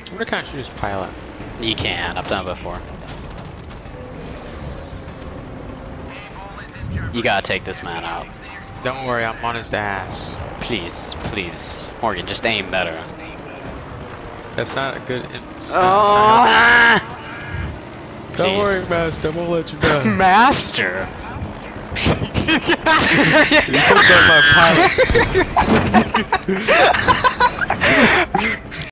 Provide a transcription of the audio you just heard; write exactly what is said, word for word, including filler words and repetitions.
What kind of shoot his pilot? You can. I've done it before. You gotta take this man out. Don't worry, I'm on his ass. Please, please. Morgan, just aim better. That's not a good. In Oh! Don't worry, Please. Master. I won't let you down. Master! You took down my pilot.